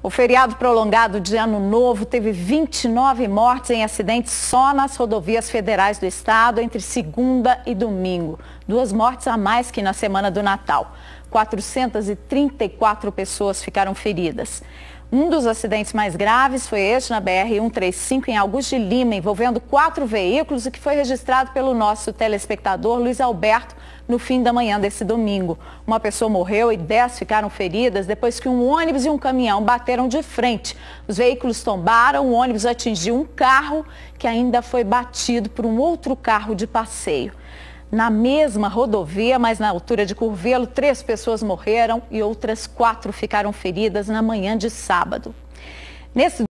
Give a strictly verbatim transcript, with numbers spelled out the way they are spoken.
O feriado prolongado de Ano Novo teve vinte e nove mortes em acidentes só nas rodovias federais do estado entre segunda e domingo. Duas mortes a mais que na semana do Natal. quatrocentas e trinta e quatro pessoas ficaram feridas. Um dos acidentes mais graves foi este na B R cento e trinta e cinco em Augusto de Lima, envolvendo quatro veículos e que foi registrado pelo nosso telespectador Luiz Alberto no fim da manhã desse domingo. Uma pessoa morreu e dez ficaram feridas depois que um ônibus e um caminhão bateram de frente. Os veículos tombaram, o ônibus atingiu um carro que ainda foi batido por um outro carro de passeio. Na mesma rodovia, mas na altura de Curvelo, três pessoas morreram e outras quatro ficaram feridas na manhã de sábado. Nesse